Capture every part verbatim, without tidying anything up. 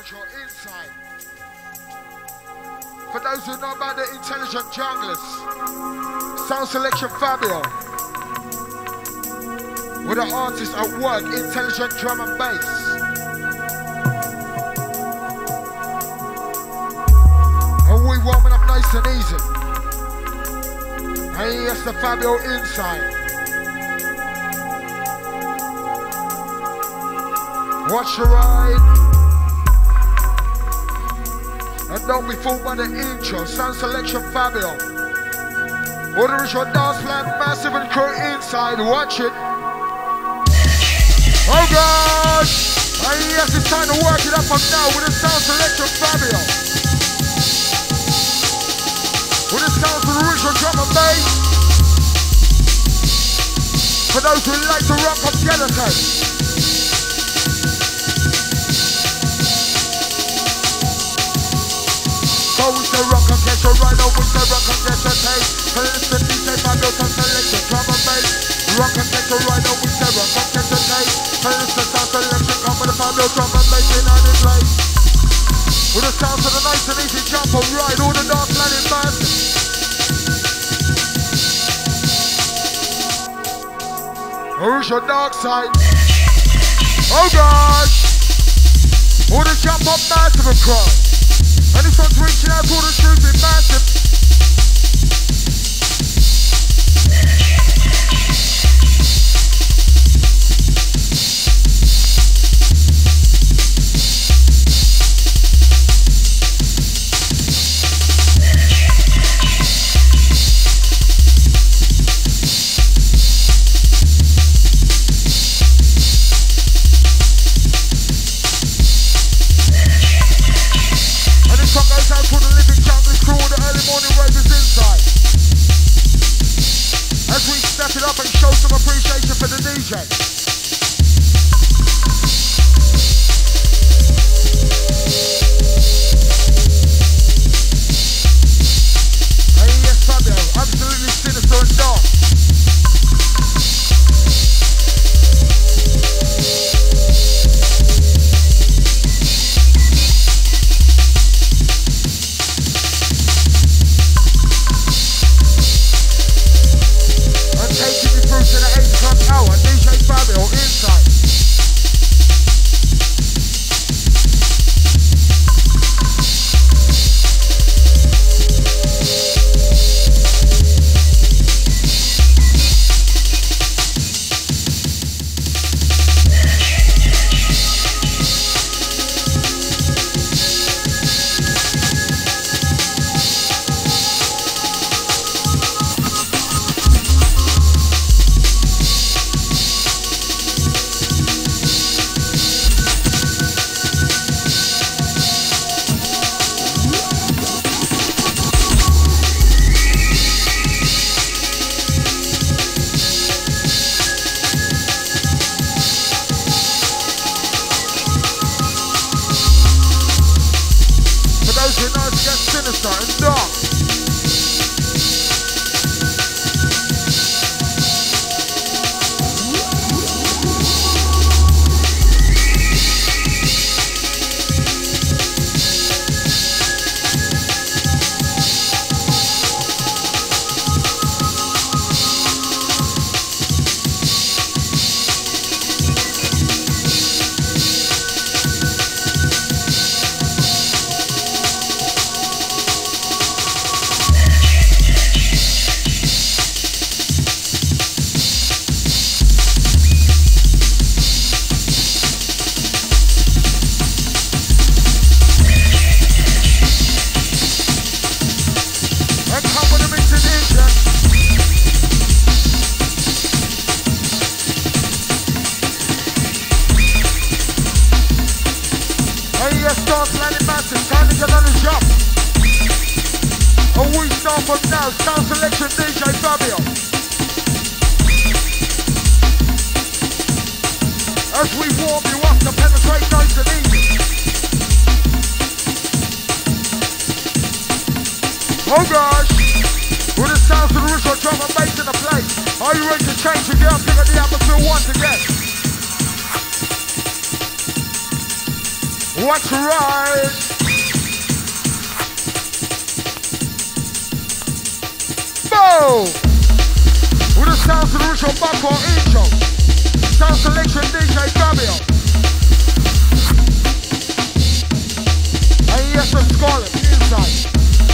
original inside. For those who know about the intelligent junglers, sound selection Fabio. With the artist at work, intelligent drum and bass. And we warming up nice and easy. And yes, the Fabio inside. Watch the ride. And don't be fooled by the intro. Sound selection Fabio. All the original dance plan, massive and crew inside. Watch it. Oh God! And yes, it's time to work it up from now with the sound selection Fabio. With the sounds of the original drum and bass. For those who like to rock up Detonator. So we say rock and get your right, we say rock and get your taste. And listen, D J Fabio, sound selection, drum and bass. Rock and get your right, we say rock and get your taste. And listen, sound selection, come with the Fabio, drum and bass in on the place. With the sounds of the nice and easy jump and ride, all the dance line in massive. Original dark side. Oh gosh! All the jump up massive across. And this one's reaching out to all the truth in massive. From now, sound selection D J Fabio. As we warm you up to penetrate nice and easy. Oh gosh! With the sounds of the original drum and bass in the place. Are you ready to change your gear? Pick up the atmosphere once again. What's right? Boom! With the sound solution back on intro. Sound selection D J Fabio. And yes, the Scarlet inside.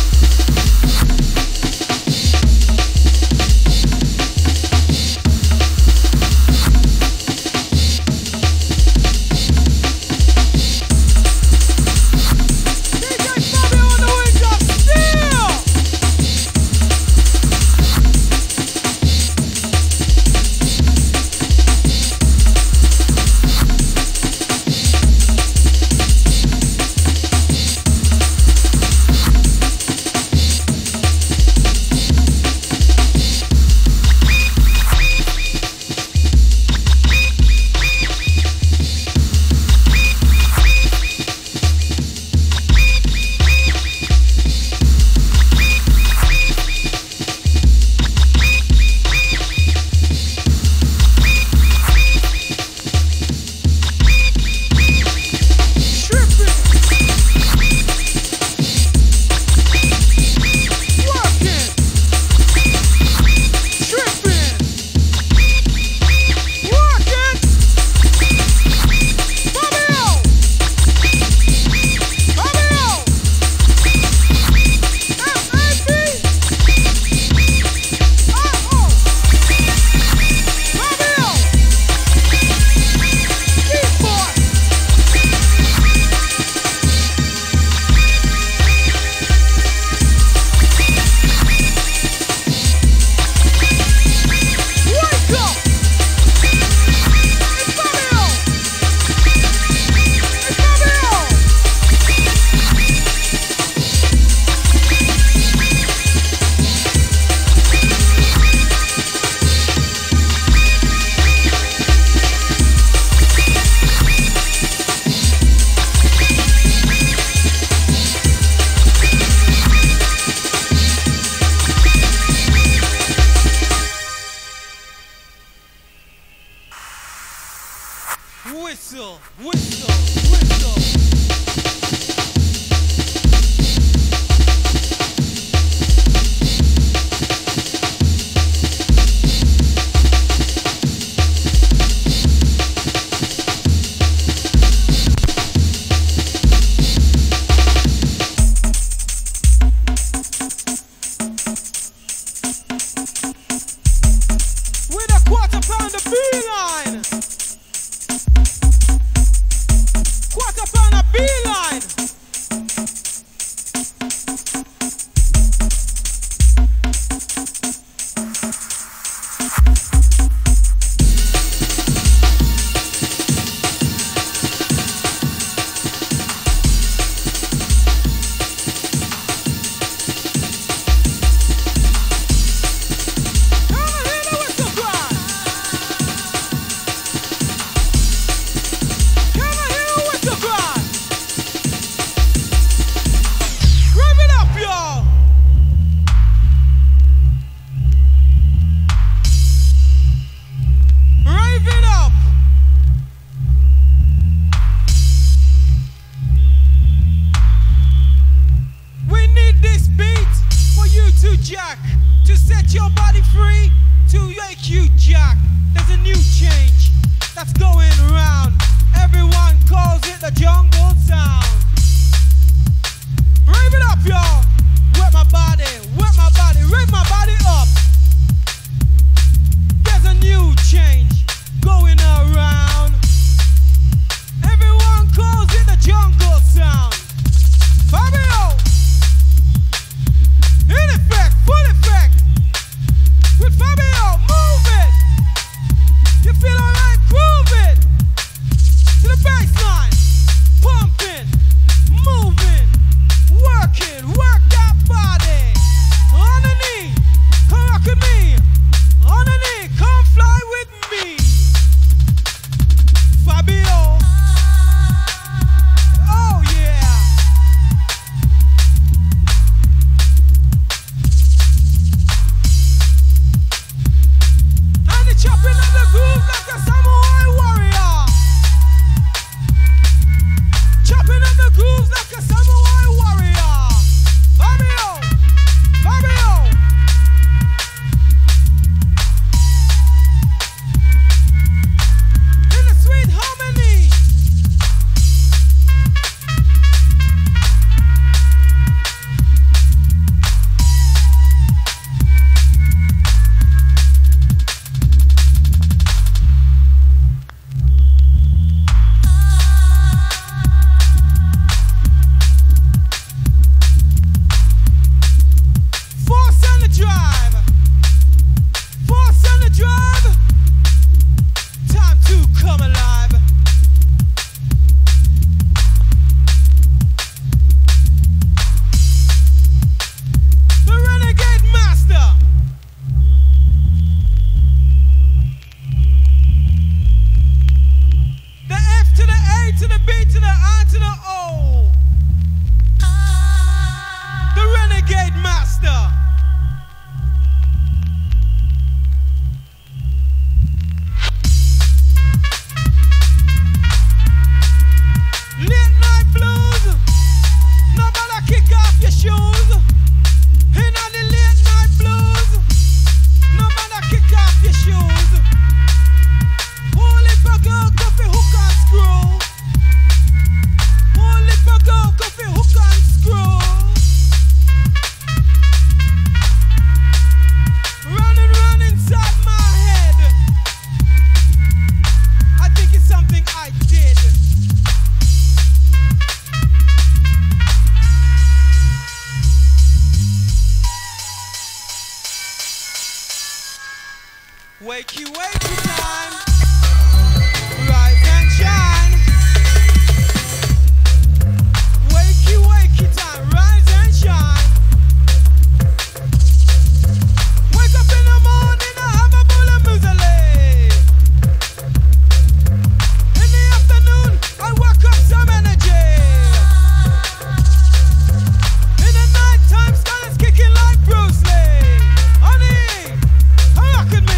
Whistle, whistle, whistle. With a quarter pound of beeline. Quarter pound of beeline. Jack, to set your body free, to make you jack. There's a new change that's going around. Everyone calls it the jungle sound. Rave it up, y'all. Wet my body, wet my body, rave my body up. There's a new change going around. Everyone calls it the jungle sound. Fabio! In effect, full effect. With Fabio, move it. You feel alright, groove it. To the baseline, pumping. Wakey, wakey time. Rise and shine. Wakey, wakey time. Rise and shine. Wake up in the morning, I have a bowl of muesli. In the afternoon, I work up some energy. In the night time, Scarlett's kicking like Bruce Lee. Honey, rock with me.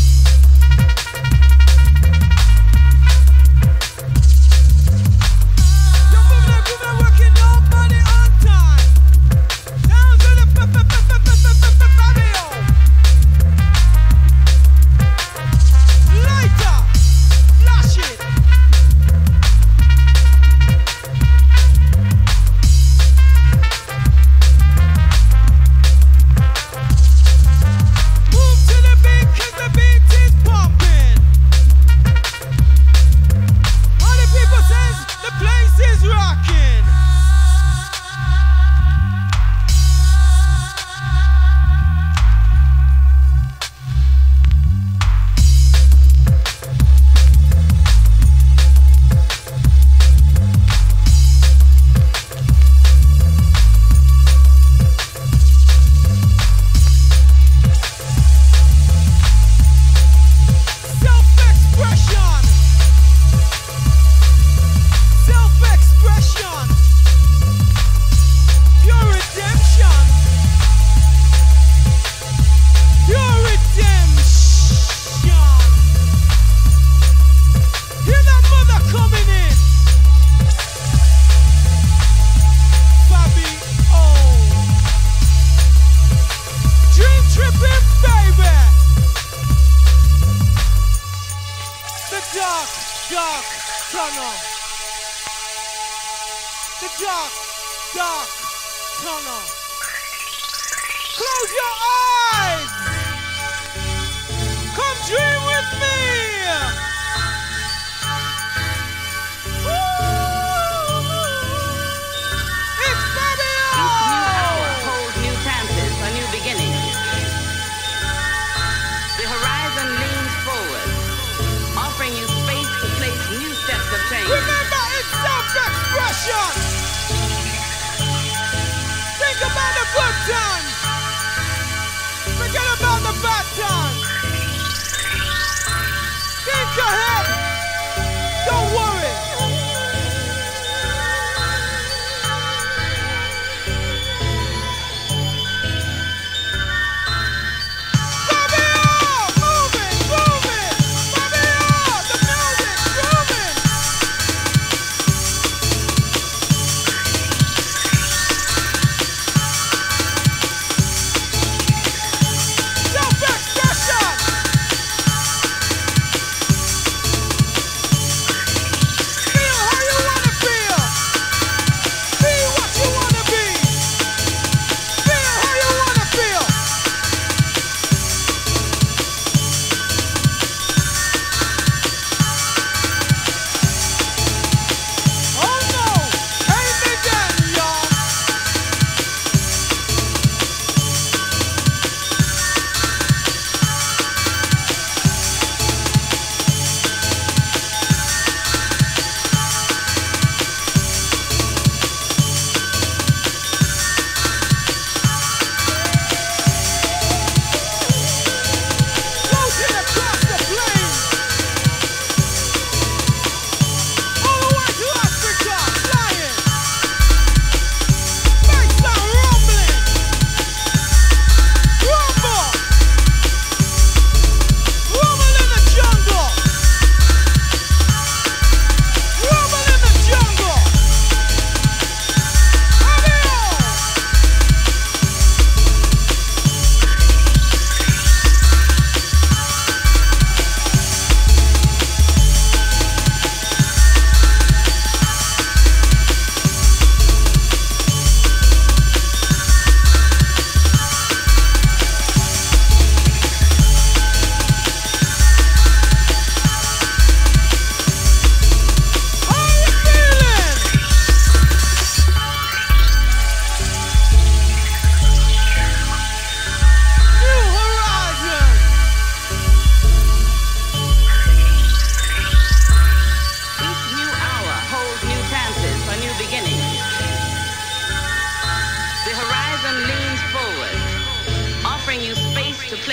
You're moving and moving and working your body on time. Down to the Fabio. Lighter, flash it. Move to the beat, 'cause the beat is pumping. All the people says the place is rocking. Self-expression. Self-expression. Pure redemption. Pure redemption. Hear that mother coming in. Fabio. Dream tripping, baby. The dark, dark tunnel. The dark, dark tunnel. Close your eyes. Come dream with me. Woo! It's Fabio. Each new hour holds new chances for new beginnings. The horizon leans forward, offering you space to place new steps of change. Remember, it's self-expression. Think about the good times. Forget about the bad times. Think ahead. Don't worry. Fabio, move it, move it. Fabio, the music's grooving. Self-expression.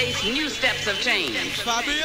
place new steps of change. Fabio.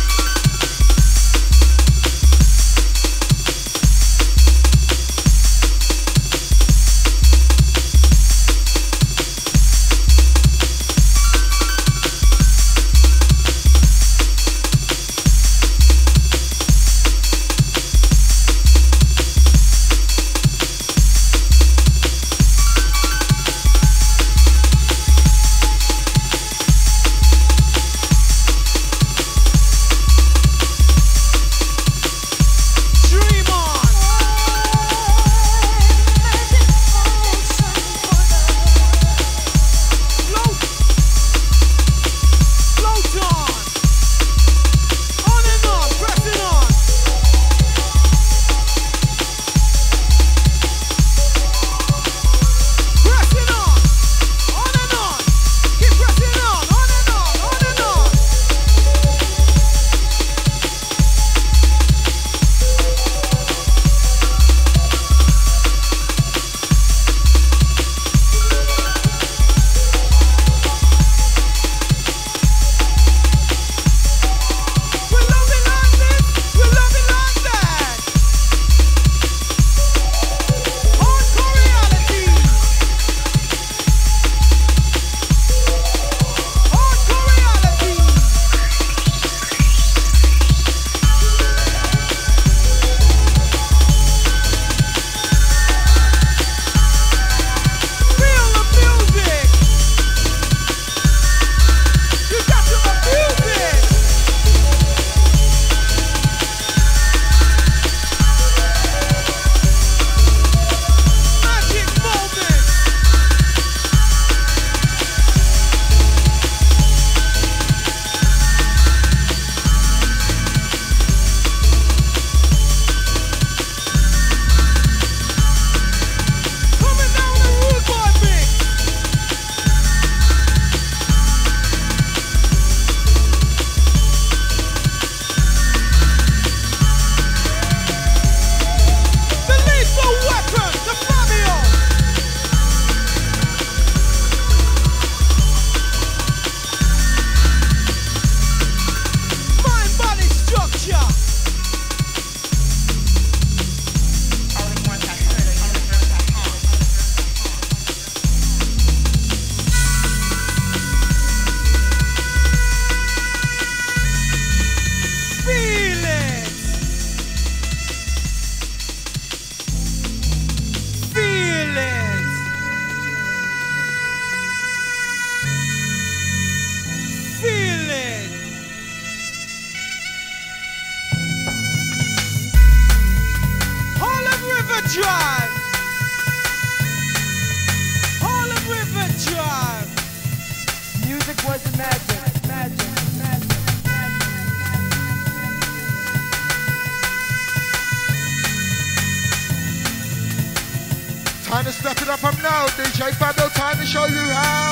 Time to step it up from now, D J Fabio, time to show you how.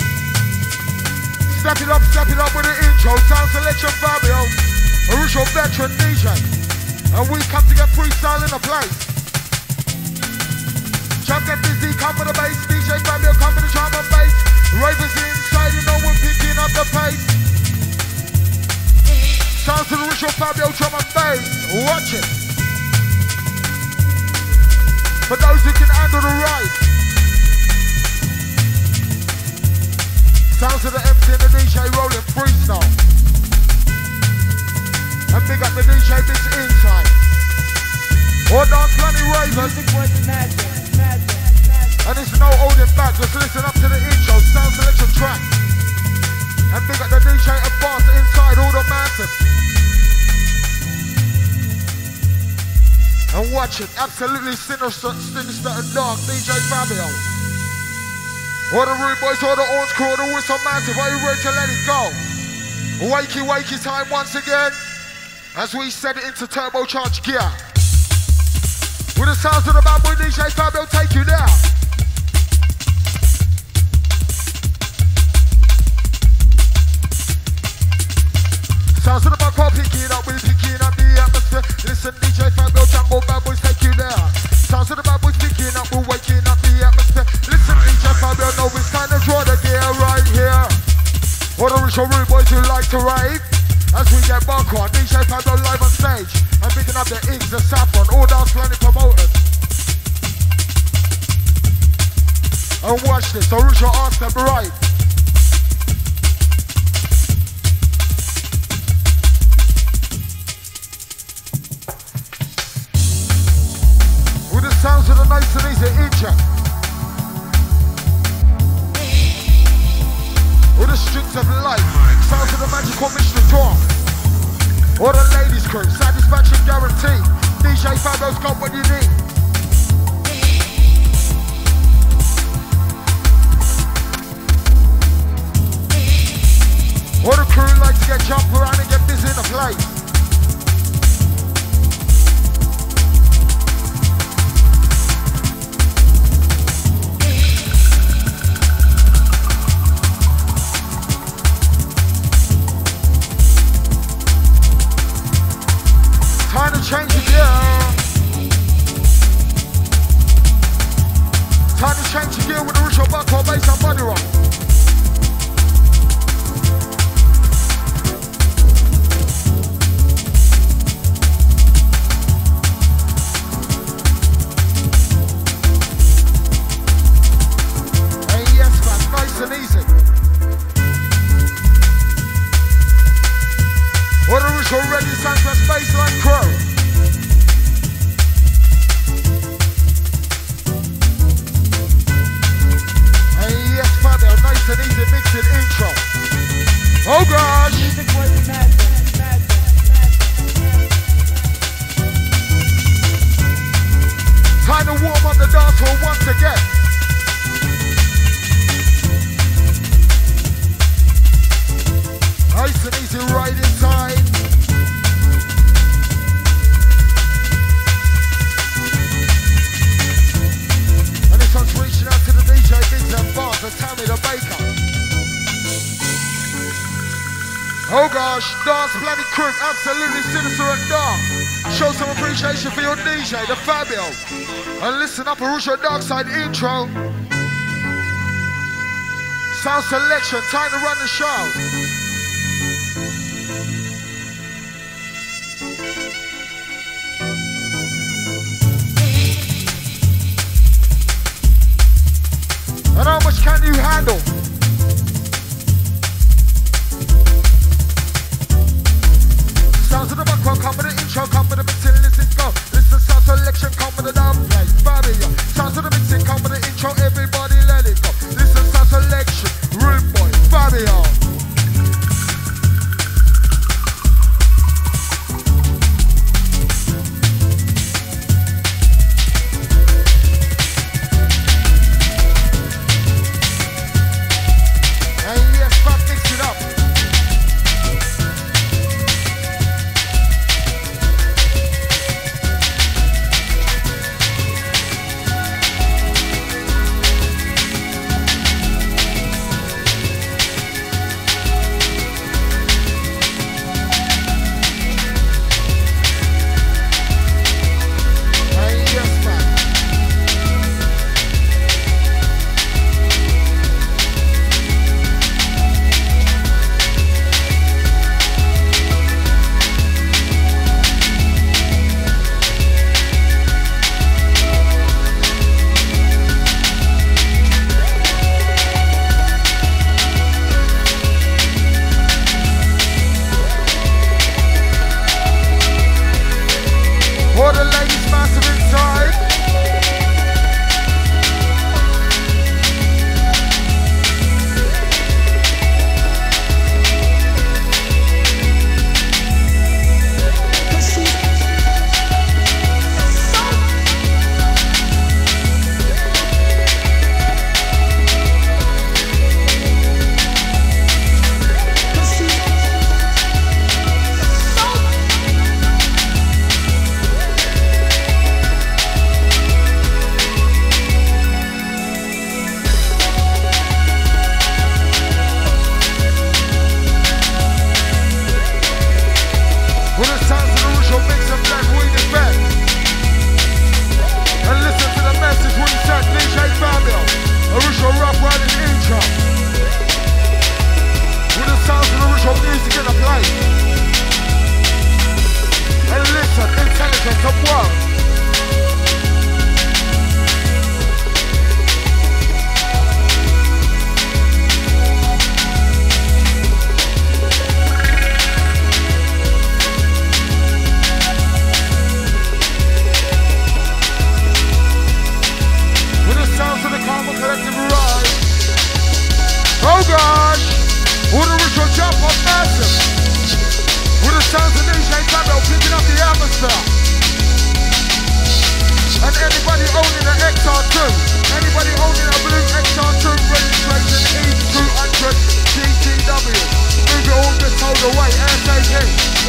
Step it up, step it up with the intro, sound selection Fabio, original veteran D J. And we come to get freestyle in the place. Jump get busy, come for the bass, D J Fabio, come for the drum and bass. Ravers inside, you know we're picking up the pace. Sounds to the original Fabio, drum and bass, watch it. For those who can handle the ride. Sounds of the M C and the D J rolling freestyle. And big up the D J bits inside. All dance money ravers. And it's no holding back, just listen up to the intro, sound selection track. And big up the D J advanced inside, all the massive. And watch it, absolutely sinister, sinister and dark, D J Fabio. All the rude boys, all the orange crew, all the whistle massive, are you ready to let it go? Wakey, wakey time once again, as we set it into turbocharged gear. With the sounds of the bad boy D J Fabio, take you down. Sounds of the bad boy, picking up, we're picking up the atmosphere. Listen, D J Fabio, Jungle bad boys, take you there. Sounds of the bad boys picking up, we're waking up the atmosphere. Listen, D J Fabio, know it's time to draw the gear right here. All the original rude boys who like to rave. As we get back on, D J Fabio live on stage. And picking up the Ings, the Saffron, all dance planet promoters. And watch this, original ask them right. With the sounds of the nice and easy intro. With the strings of life, sounds of the magical mission draw. All the ladies crew, satisfaction guaranteed. D J Fabio's got what you need. All the crew like to get jump around and get busy in the place. Time to change the gear. Time to change the gear with the ritual buckle bass and body rock. Hey yes man, nice and easy. What a ritual ready sound for baseline crow. Hey yes Fabio, nice and easy mixing intro. Oh gosh! Music was madness, madness, madness. Time to warm up the dance floor once again. Nice and easy right inside. And this one's reaching out to the D J Bigs and Bars and Tammy the Baker. Oh gosh, Dance Planet Crew, absolutely sinister and dark. Show some appreciation for your D J, the Fabio. And listen up, Arusha Dark Side intro. Sound selection, time to run the show. And how much can you handle? Sounds of the background, come with the intro, come with the mixing, listen, go. Listen, sound selection, come with the down play, Fabio. Sounds of the mixing, come with the intro, everybody let it go. Listen, sound selection, rude boy, Fabio.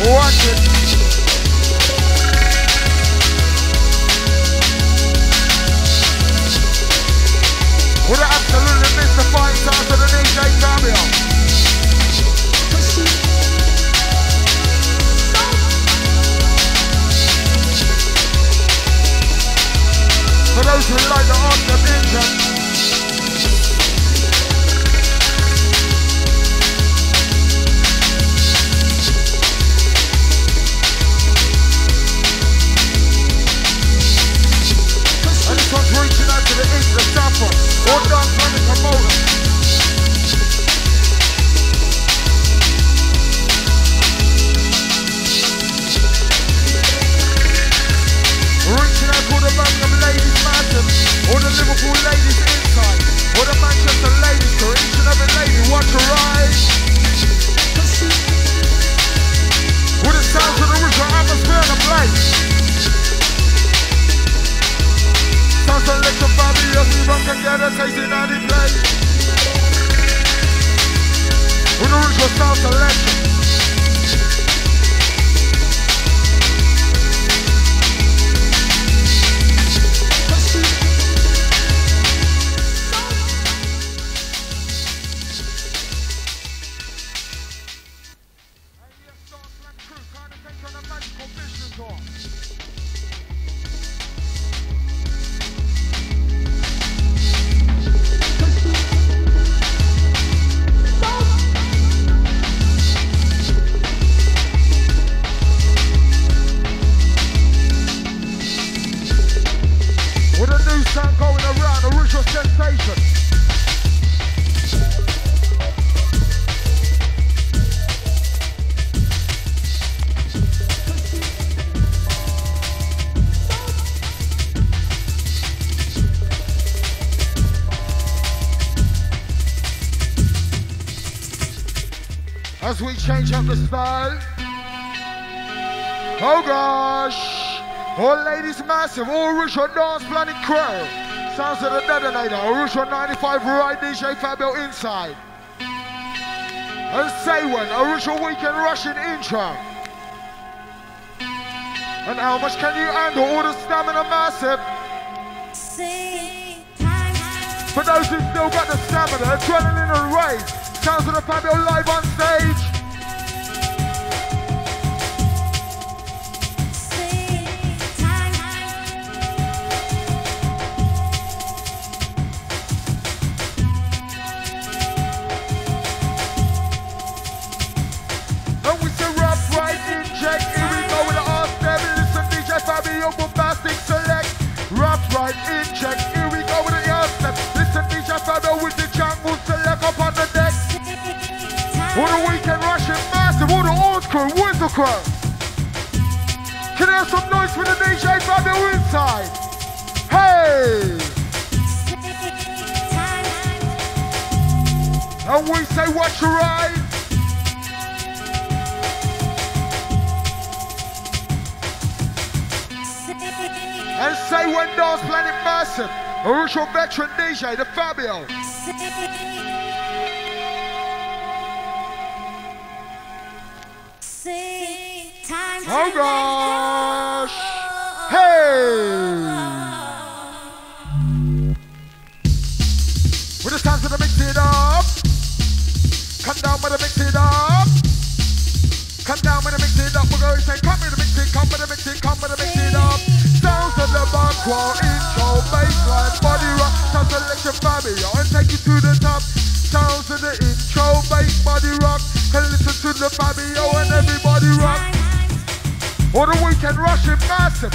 Watch it. Would have absolutely missed the fine sounds of the D J Fabio. For those who like the awesome engine. And this one's reaching out to the east, the south one. All done from the promoter. Reaching out to the Birmingham ladies massive, all the Liverpool ladies inside, all the Manchester ladies, for each and every lady, watch her rise. With the sounds of the original atmosphere in the place. Sounds of Electro Fabio, everyone can get a taste in any place. With the original sound selection. As we change up the style. Oh gosh. All ladies massive, all original dance planet crew. Sounds of the Detonator, original ninety-five right D J Fabio inside. And say when, original weekend Russian intro. And how much can you handle all the stamina massive? For those who still got the stamina, adrenaline and rave. Sounds of the Fabio live on stage. And we say rough, right, inject. Here we go with the R-step. Listen, D J Fabio, bombastic select. Rough, right, inject. Here we go with the R-step. Listen, D J Fabio with the jungle select up on the deck. All the weekend Russian massive, all the old crew, Winter crew. Can I have some noise for the D J Fabio inside? Hey! And we say watch your ride. And say when Dance Planet Massive, original veteran D J, the Fabio. Oh gosh! Hey! With the sounds of the mix it up. Come down with the mix it up. Come down with the mix it up. We're going to say come with the mix it, come with the mix it, come with the mix it up. Sounds of the back wall, intro, bassline, body rock. Sounds of Electro Fabio and take you to the top. Sounds of the intro, bass, body rock. And listen to the Fabio and everybody rock. All the weekend Russian massive.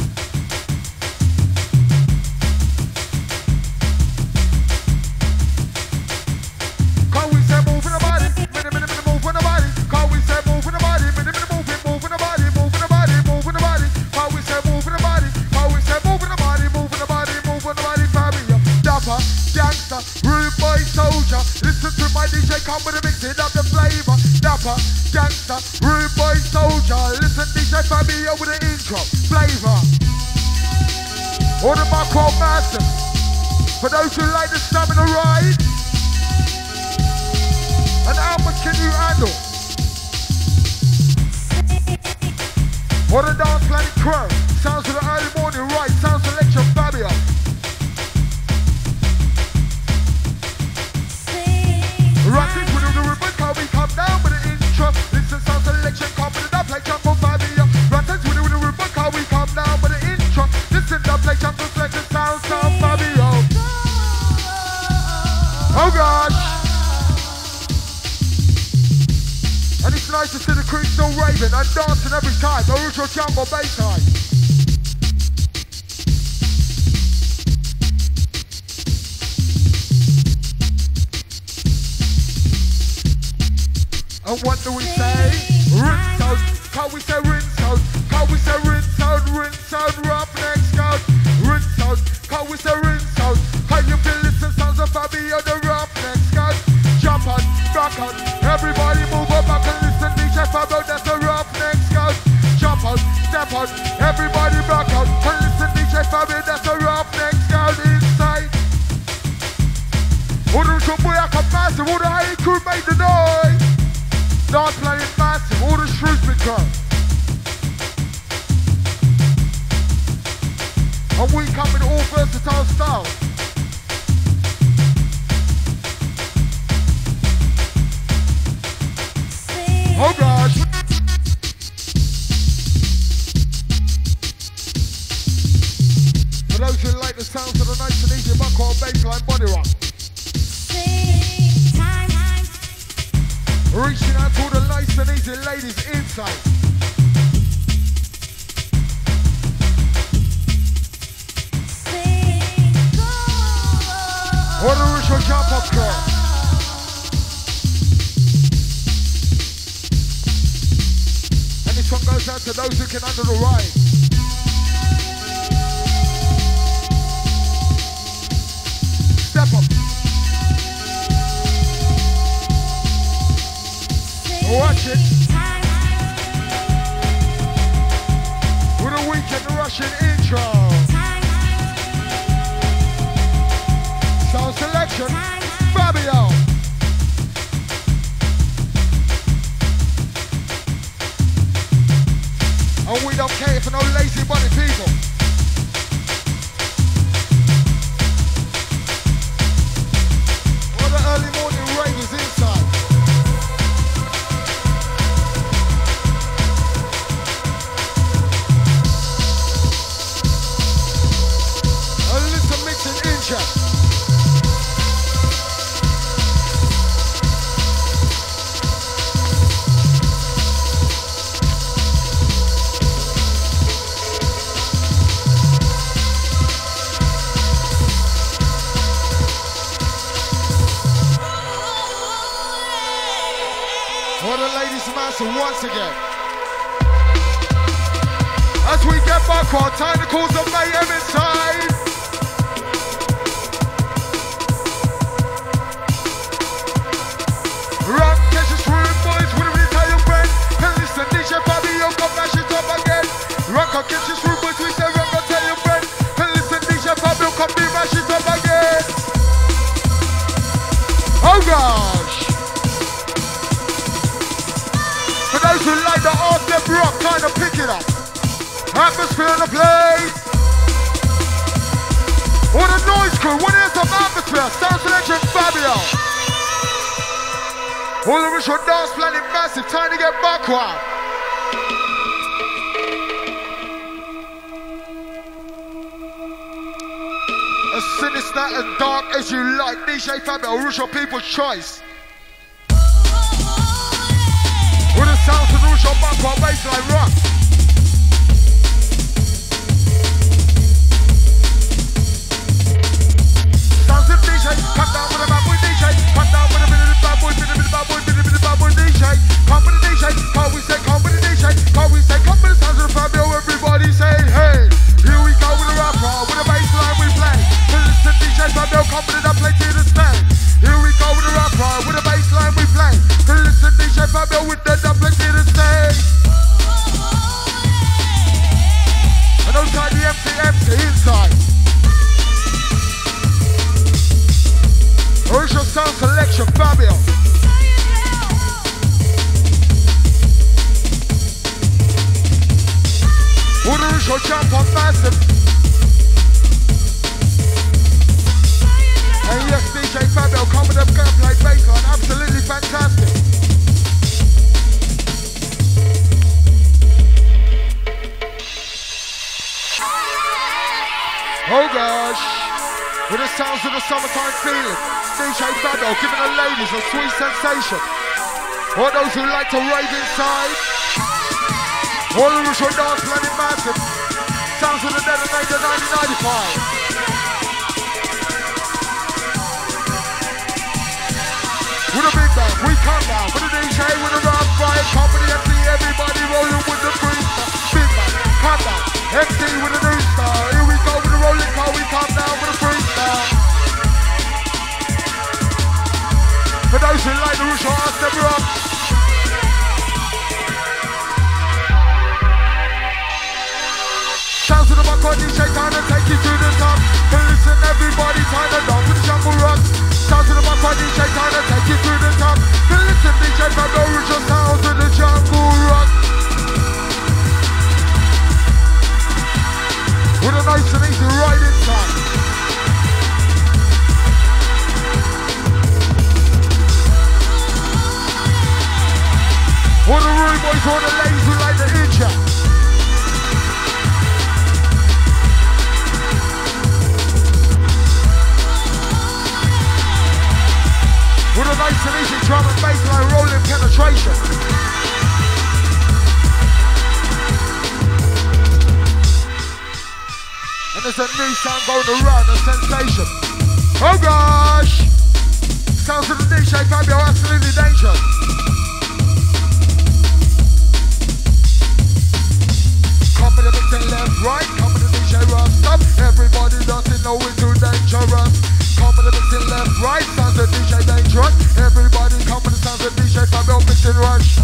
Can't we say move in the body? Minute, minute, minute, move in the body. Can't we say move in the body? Minute, minute, move it, move in the body, move in the body, move in the body. Can't we say move in the body? Can't we say move in the body, move in the body, move in the body, Fabio. Dapper, gangster, rude boy, soldier. Listen to my D J, come with a mix it up the flavor. Dapper, gangster, rude boy, soldier. Listen D J Fabio with the intro, flavor. All the macro massive. For those who like the stamina ride. And how much can you handle? Oh gosh! And it's nice to see the crew still raving and dancing every time. Original jungle bass line. And what do we say? Rinse out. Can we say rinse out? Can we say rinse out? Rinse out. Rough next out. Rinse out. Can we say rinse out? Can you feel listen sounds of Fabio the rough next out? Jump on, back on. Everybody move up back and listen. D J Fabio, that's a rough next out. Jump out, step out. Everybody back out. And listen, D J Fabio, that's a rough next out inside. All the ritual boy I come massive. All the high crew made the noise. Dance playing massive, all the Shrewsbury girls. And we come in all versatile styles. Oh gosh. For those who like the sounds of the nice and easy buckle bassline body rock. Reaching out to all the nice and easy ladies inside. What a ritual jump up girl. And this one goes out to those who can handle the ride. Step up. Watch it. With a weekend Russian intro. Sound selection, Fabio. And we don't care for no lazy body people. All the early morning ravers inside. Once again, as we get back our tentacles of mayhem inside. Rock, catch this room, boys, with a really tell your friend. And listen, D J Fabio, come mash it up again. Rock, catch this room, boys, we say rock, tell your friend. And listen, D J Fabio, come be mash it up again. Oh gosh. Those who like the art step rock, kind of pick it up. Atmosphere in the place. Or the noise crew, what is some atmosphere? Sound selection, Fabio. All the ritual dance planning massive, time to get backward. As sinister and dark as you like, D J Fabio, ritual people's choice. With the sounds of Rush on back on baseline rock. Sounds of D J, come down with a bad boy D J, come down with a bit of the bad boy, bit of the bad boy, bit of the bad boy D J. Come with the D J, can we say come with the D J, can we say come with the sounds of the Fabio, everybody say hey. Here we go with a rapper, with a baseline we play. Listen D J Fabio, come with it, I play to the stay. Here we go with a rapper, with a baseline we play. Listen D J Fabio with the doublet to the stage. And outside the empty, empty inside. Original sound selection, Fabio. All the original jump on massive. And yes, D J Fabio, come with them gunplay bassline, absolutely fantastic. Oh gosh, with the sounds of the summertime feeling. D J Fabio giving the ladies a sweet sensation. All those who like to rave inside. All the ritual dance planet massive. Sounds of the Detonator nineteen ninety-five. With a big bang, we come down. With a D J, with a rough fire company, M C, everybody rolling with the freestyle. Big bang, come down. M C with a new style. Here we go with a rolling car, we come down with a freestyle. For those who like the ritual, ask them rock. Sounds of the buck on D J, time to take you to the top. And listen, everybody, time to dance with the jungle rock. Sounds of the buck on D J, time to take you to the top. And listen, D J, from the original sounds of the jungle rock. With a nice and easy ride inside. All the rude boys, all the ladies who like the in-chat. With a nice and easy drum and bass line rolling penetration. And there's a new sound going around, a sensation. Oh gosh! Sounds of the D J Fabio, absolutely dangerous. Come with the mix and left, right, come with the D J rough stop. Everybody doesn't know it's too dangerous. Come with the mix and left, right, sounds of D J dangerous. Everybody come with the sounds of D J Fabio, mix and rush.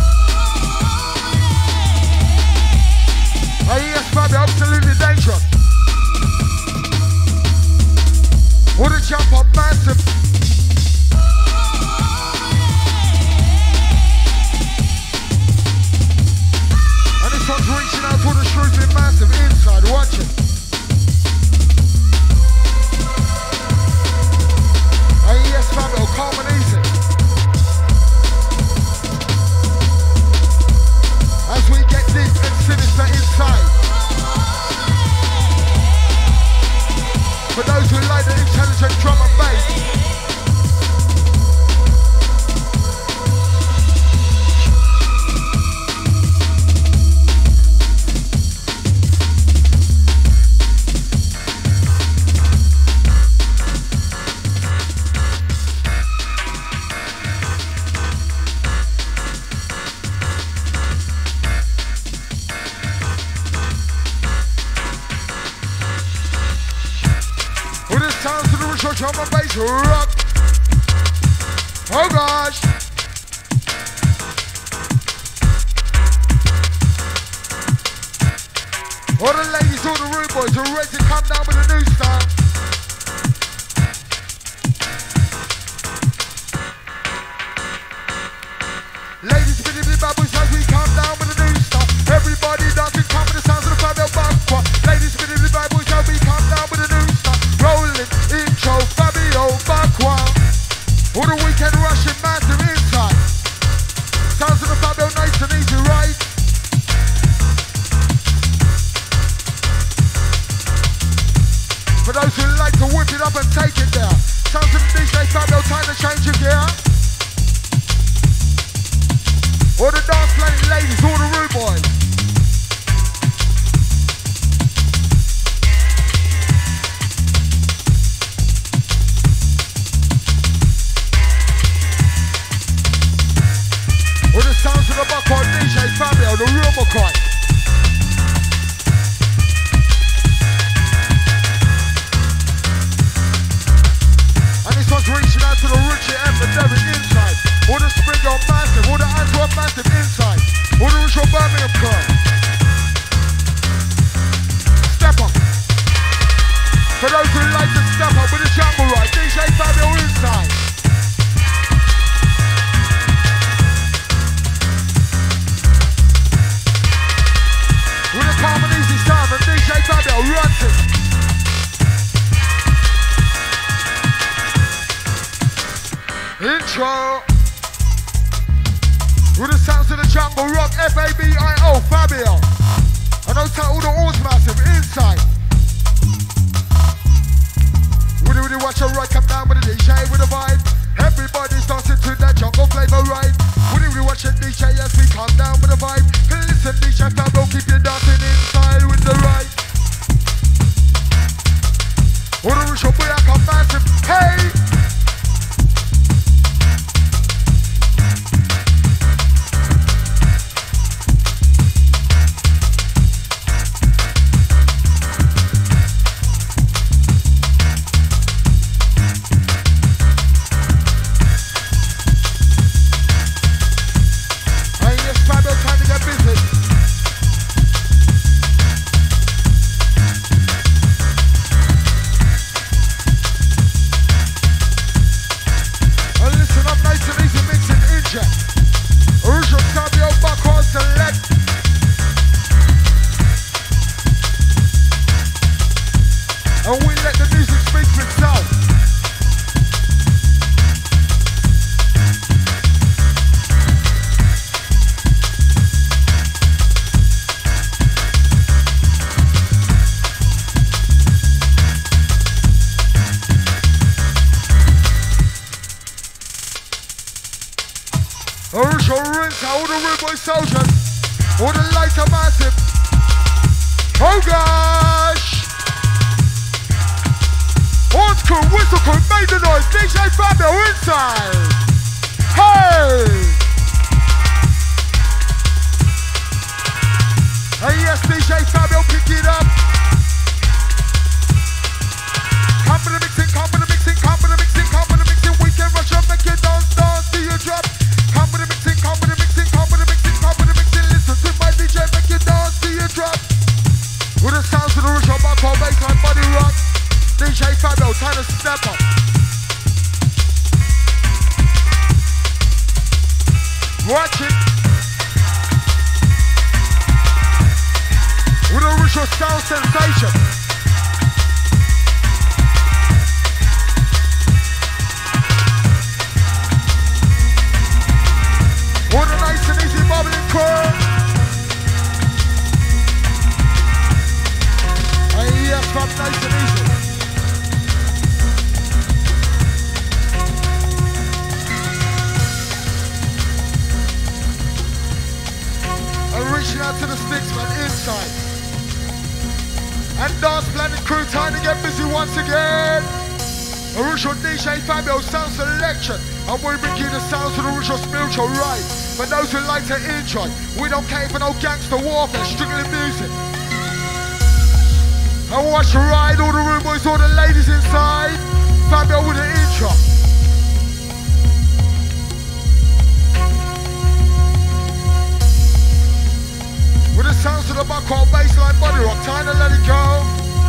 Oh yes, Fabio, absolutely dangerous. What a jump up massive. And this one's reaching out to the Shrewsbury massive inside, watch it. Hey yes Fabio, calm and easy. As we get deep and sinister inside. For those who like the intelligent drum and bass. Drum and bass rock. Oh gosh. All the ladies, all the rude boys are ready to come down with a new style. Ladies, bitty bitty bad boys, as we come down with a new style. Everybody dancing, come with the sounds of the Fabio Bumper. Ladies, bitty bitty bad boys, as we come down with a new style. Rolling intro, Fabio Bumper. All the weekend rushing massive inside. Sounds of the Fabio, nice and easy, right? For those who like to whip it up and take it there. Sounds of the D J Fabio, time to change your gear. All the dance playing ladies, all the rude boys. All the sounds of the buck on D J Fabio, the real McCoy. And this one's reaching out to the Richie and the Derek inside. All the Springer massive, all the Antwerp massive inside. All the Richard Birmingham crew. Step up. For those who like to step up with the jungle ride, D J Fabio inside. With a calm and easy sound, and D J Fabio runs it. Intro. With the sounds of the jungle rock, F A B I O, Fabio. And those all the Oars massive inside. With the Woody woody watch a ride, come down with a D J with a vibe. Everybody's dancing to that jungle flavor ride. Woody woody watch a D J as we come down with a vibe. Can listen D J Fabio, keep you dancing inside with the ride. What a ritual boy, I come massive, hey! Soldiers, all the lights are massive. Oh gosh! Old school, whistle crew, made the noise. D J Fabio inside. Hey! Hey yes, D J Fabio, pick it up. Come with the mixing, come with the mixing, come with the mixing, come with the mixing. We can rush up, make you dance, dance till you drop. Come with the mixing, come with the mixing, come with the mixing, come with the mixing. Listen to my D J, make you dance till you drop. With the sounds of the ritual, background, baseline, body rock. D J Fabio, time to step up. Watch it. With the ritual sound sensation. What a nice and easy bubbling curve. Hey, yes, from nice and easy. And reaching out to the sticks, man, inside. And dance planet crew, time to get busy once again. Original D J Fabio sound selection. And we bring you the sounds of the original spiritual ride. For those who like to enjoy, we don't care for no gangster warfare, strictly music. And watch the ride, all the room boys, all the ladies inside. Fabio with the intro. With the sounds of the buckhole bassline body rock, time to let it go.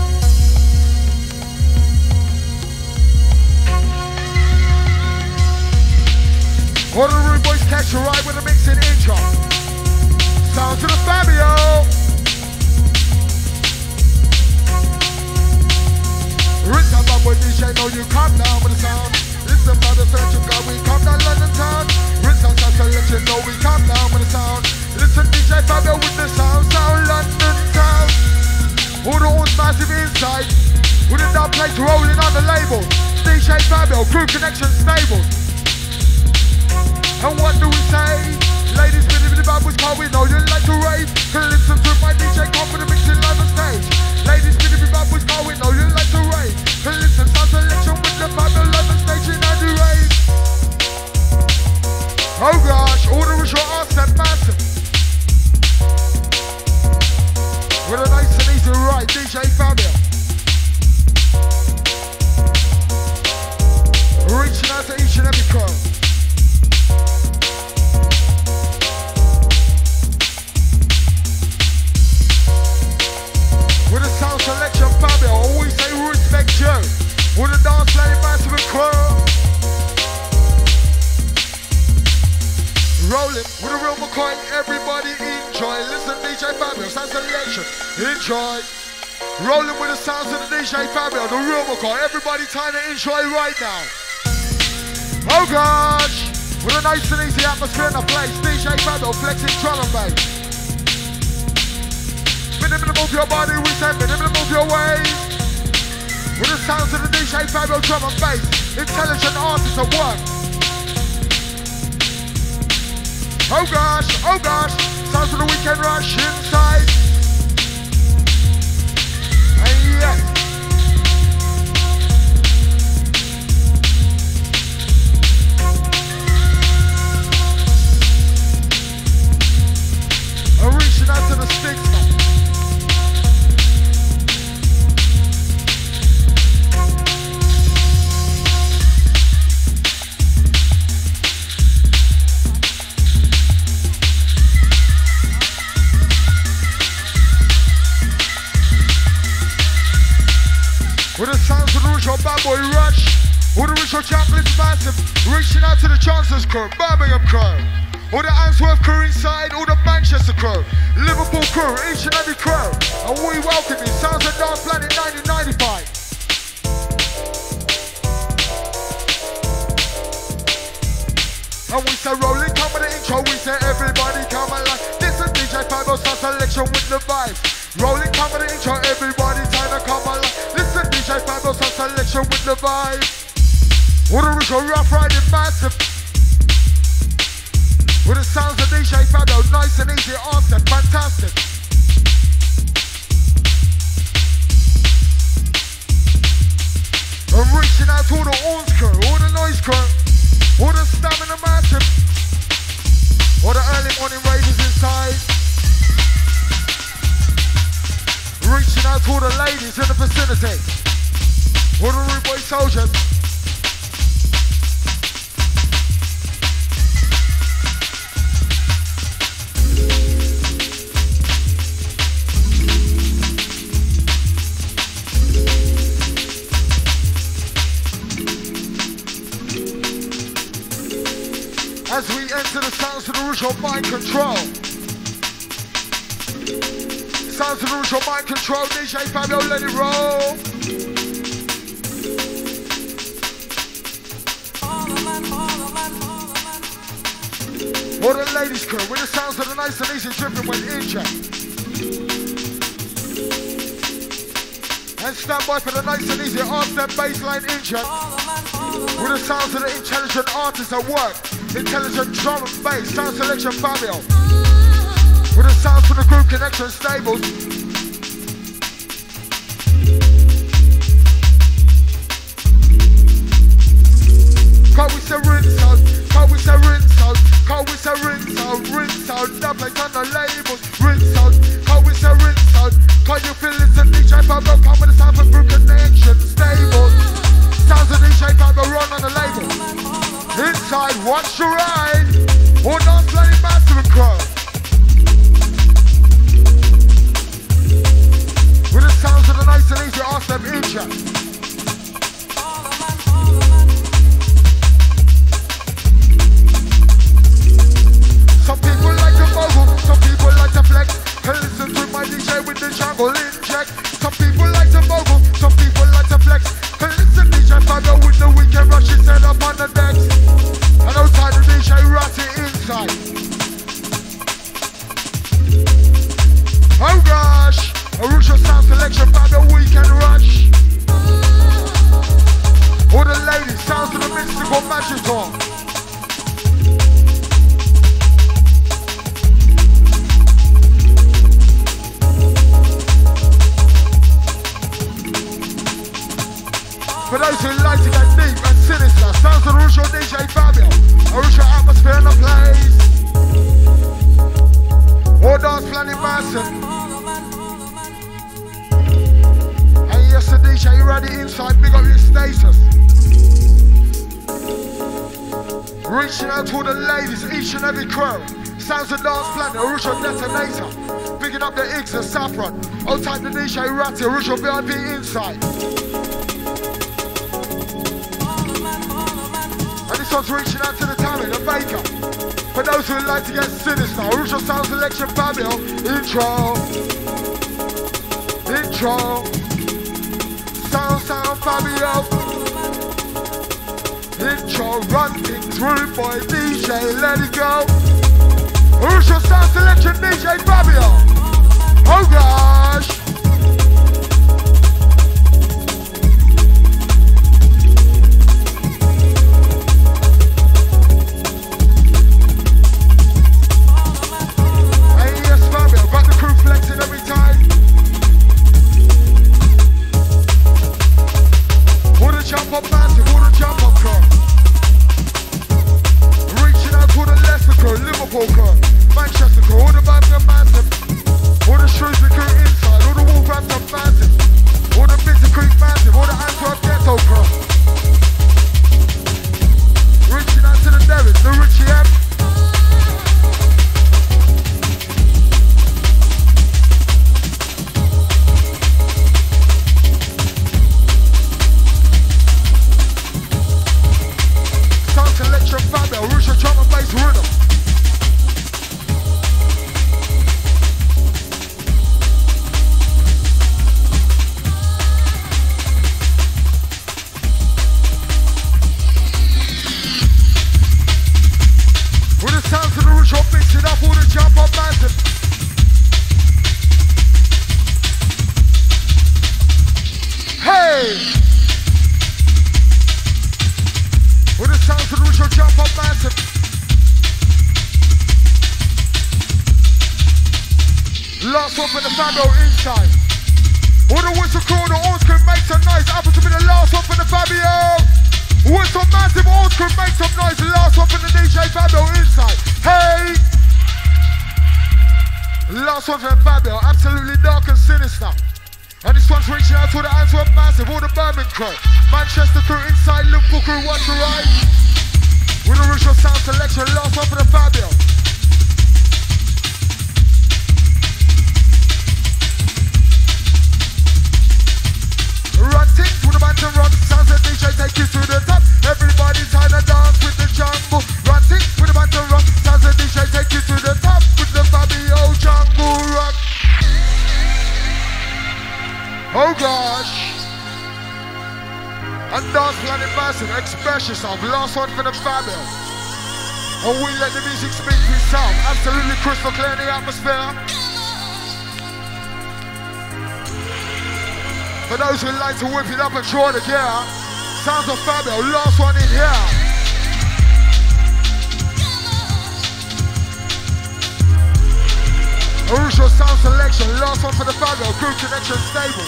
All the rude boys catch a ride with a mixing intro. Sounds of the Fabio. Rinse up up with D J, know you come down with the sound. Listen by the search and go, we come down London town. Rinse out that selection, know we come down with the sound. Listen D J Fabio with the sound, sound London town. All the horns massive inside. With the dub plates rolling on the label. D J Fabio, crew connection stable. And what do we say? Ladies, bit of the bad boys, call we know you like to rave. Can listen to my D J, come for the mixing live on stage. Ladies, bit of the bad boys, call we know you like to rave. Can listen sound selection with the Fabio live on stage in the rave. Oh gosh, all the ritual arts and massive. With a nice and easy ride, D J Fabio. Reaching out to each and every crowd. With a sound selection, Fabio, always say respect you. With a dance lane, massive and curl. Rolling with a real McCoy, everybody enjoy. Listen, D J Fabio, sound selection, enjoy. Rolling with the sounds of the D J Fabio, the real McCoy, everybody time to enjoy right now. Oh gosh, with a nice and easy atmosphere in the place, D J Fabio flexing drum and bass. Minimum move your body, we say minimum move your waist. With the sounds of the D J Fabio drum and bass, intelligent artists at work. Oh gosh, oh gosh, sounds of the weekend rush inside. And yes. I'm reaching out to the sticks now. With the sounds of the ritual bad boy rush, with the ritual champions massive, reaching out to the Chancellor's crew, Birmingham crew, all the Answorth crew inside, all the Manchester crew, Liverpool crew, each and every crew, and we welcome you, Sounds of Dance Planet nineteen ninety-five. And we say rolling, come with the intro, we say everybody come alive. This is D J Fabio Sound Selection with the vibes. Rolling, come with the intro, everybody time to come alive. Listen, D J Fabio Sound Selection with the vibes. What a ritual rough riding massive. With the sounds of D J Fabio, nice and easy, awesome, fantastic. I'm reaching out to all the horns crew, all the noise crew, all the stamina massive, all the early morning ravers inside. Reaching out to all the ladies in the vicinity, all the rude boy soldiers. As we enter the sounds of the ritual mind control. Sounds of the ritual mind control, D J Fabio, let it roll. All the ladies crew, with the sounds of the nice and easy dripping when injured. And stand by for the nice and easy arms and baseline injured. With the sounds of the intelligent artists at work. Intelligent drum and bass, Sound Selection Fabio. With the sounds for the group connection stables. Can't we say rinse out? Can't we say rinse out? Can't we say rinse out? Rinse out, that place on the labels. Rinse out, can't we say rinse out? Can you feel it's a D J Fabio? Come with the sound for group connection stables. Sounds of D J Fabio run on the label. Inside, watch your ride. All dance playing massive and crow. With the sounds of the nice and easy, ask them in chat. Some people like to mogul, some people like to flex. And listen to my D J with the jungle inject. Some people like to mogul, some people like to flex. And listen D J Fabio with the weekend rush, he set up on the decks. And outside the D J Ratty inside. Oh gosh, a ritual sound selection Fabio weekend rush. All the ladies, sounds of the mystical magic talk. For those who like to get deep and sinister, sounds of the ritual D J Fabio, a ritual atmosphere in the place. All dance planning massive. And yes, the D J ready inside, big up your status. Reaching out to all the ladies, each and every crew. Sounds of dance planning, a ritual detonator. Bigging up the Iggs and Saffron. Old type the D J Ratty, a ritual V I P inside. And this one's reaching out to the talent, the baker. For those who like to get sinister, original sound selection Fabio. Intro. Intro. Sound, sound Fabio. Intro, run things through boy D J, let it go. Original sound selection D J Fabio. Oh gosh. Liverpool crew, Manchester crew, all the Birmingham massive, all the Shrewsbury crew inside, all the Wolverhampton massive, all the Bitter Creek massive, all the Antwerp ghetto crew. Reaching out to the Derricks, the Richie M. Sound selection, Fabio, Russia drum and bass rhythm. With the sounds of the ritual, mix it up, all the jump up massive. Hey! With the sounds of the ritual, jump up massive. Last one for the Fabio inside. All the whistle crew, the old crew make some noise. Happens to be the last one for the Fabio. Whistle massive, old crew make some noise. The last one for the D J Fabio inside. Hey! Last one for the Fabio, absolutely dark and sinister. And this one's reaching out to the Antwerp massive, all the Birmingham crew. Manchester crew inside, Liverpool crew, watch the right. With the original sound selection, last one for the Fabio. Run things with the band and rock, sounds that D J take you to the top. Everybody trying to dance with the jungle. Run things with the band and rock, sounds that D J take you to the top with the Fabio jungle rock. Oh gosh. And dance planet massive, express yourself. Last one for the Fabio. And we let the music speak for itself. Absolutely crystal clear in the atmosphere. For those who like to whip it up and draw the gear, sounds of Fabio, last one in here. Original sound selection, last one for the Fabio, group connection stable.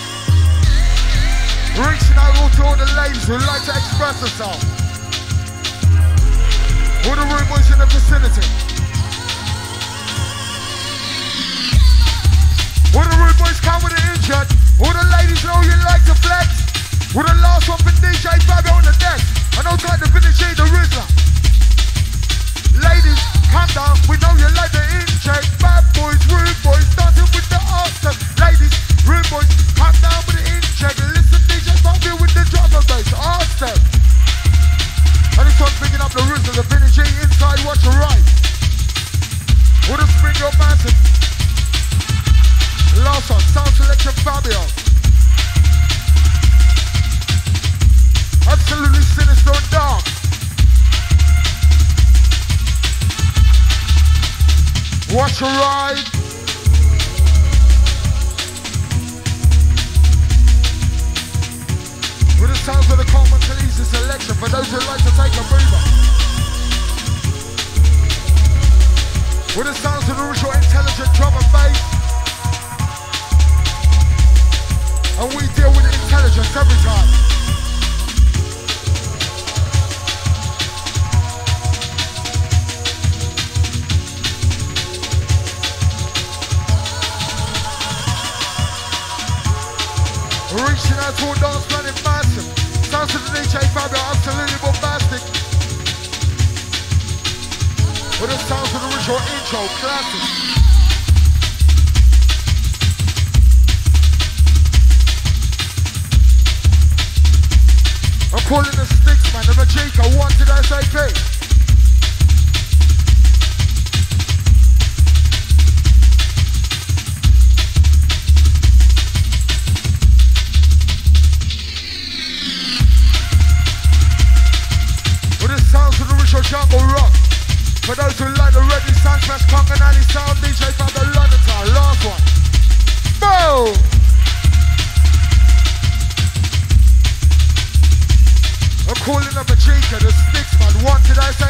Reaching out to all the ladies who like to express themselves. All the rude boys in the vicinity. All the rude boys come with the injured. All the ladies know you like to flex. With the last one for D J Fabio on the deck. I know like the Vintage G, the Rizzler. Ladies, calm down, we know you like the inject. Bad boys, rude boys, dancing with the arse. Ladies, rude boys, calm down with the inject. Listen, D J Fabio with the drum and bass, arse them. And this one's picking up the Rizzler, the Vintage G inside, watch your right. With a spring up massive. Last one, sound selection Fabio. Absolutely sinister and dark. Watch your ride. With the sounds of the Coleman Khaleesi selection for those who like to take a breather. With the sounds of the original intelligent drum and bass. And we deal with intelligence every time. Reaching out to all dance planet massive. Sounds of the D J Fabio, absolutely bombastic. With the sounds of the original intro, classic. I'm calling the sticks, man, the Majika, wanted S A P. With the sounds of the original jungle rock. For those who like the Reggae Sound Smash Kong and Ali sound, D J Fabio London Town, last one. Boom! I'm calling up a Chica, the sticks man, wanted S